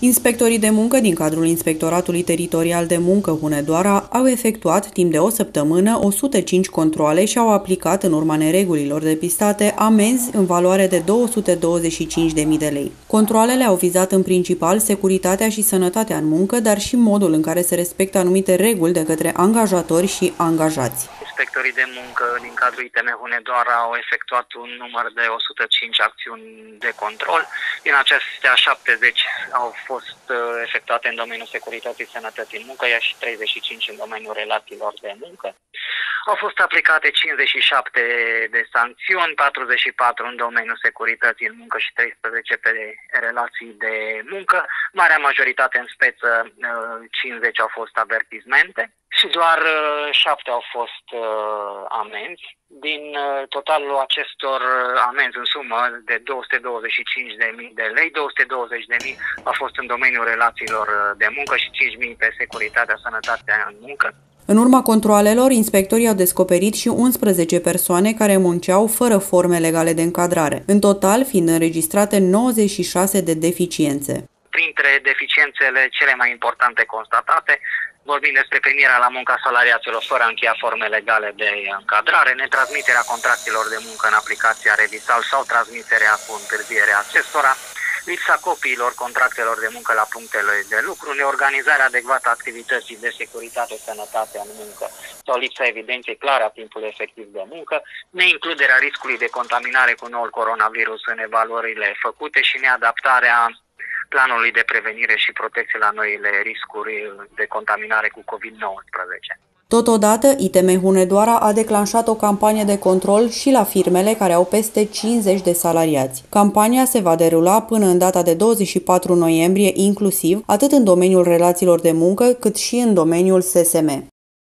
Inspectorii de muncă din cadrul Inspectoratului Teritorial de Muncă Hunedoara au efectuat timp de o săptămână 105 controale și au aplicat, în urma neregulilor depistate, amenzi în valoare de 225.000 de lei. Controalele au vizat în principal securitatea și sănătatea în muncă, dar și modul în care se respectă anumite reguli de către angajatori și angajați. Inspectorii de muncă din cadrul ITM Hunedoara au efectuat un număr de 105 acțiuni de control. Din acestea 70 au fost efectuate în domeniul securității și sănătății în muncă, iar și 35 în domeniul relațiilor de muncă. Au fost aplicate 57 de sancțiuni, 44 în domeniul securității în muncă și 13 pe relații de muncă. Marea majoritate, în speță 50, au fost avertismente și doar 7 au fost amenzi. Din totalul acestor amenzi în sumă de 225.000 de lei, 220.000 a fost în domeniul relațiilor de muncă și 5.000 pe securitatea, sănătatea în muncă. În urma controalelor, inspectorii au descoperit și 11 persoane care munceau fără forme legale de încadrare, în total fiind înregistrate 96 de deficiențe. Printre deficiențele cele mai importante constatate, vorbim despre primirea la muncă a salariaților fără a încheia forme legale de încadrare, netransmiterea contractelor de muncă în aplicația Redisal sau transmiterea cu întârziere acestora, lipsa copiilor contractelor de muncă la punctele de lucru, neorganizarea adecvată a activității de securitate și sănătate în muncă sau lipsa evidenței clare a timpului efectiv de muncă, neincluderea riscului de contaminare cu noul coronavirus în evaluările făcute și neadaptarea planului de prevenire și protecție la noile riscuri de contaminare cu COVID-19. Totodată, ITM Hunedoara a declanșat o campanie de control și la firmele care au peste 50 de salariați. Campania se va derula până în data de 24 noiembrie inclusiv, atât în domeniul relațiilor de muncă, cât și în domeniul SSM.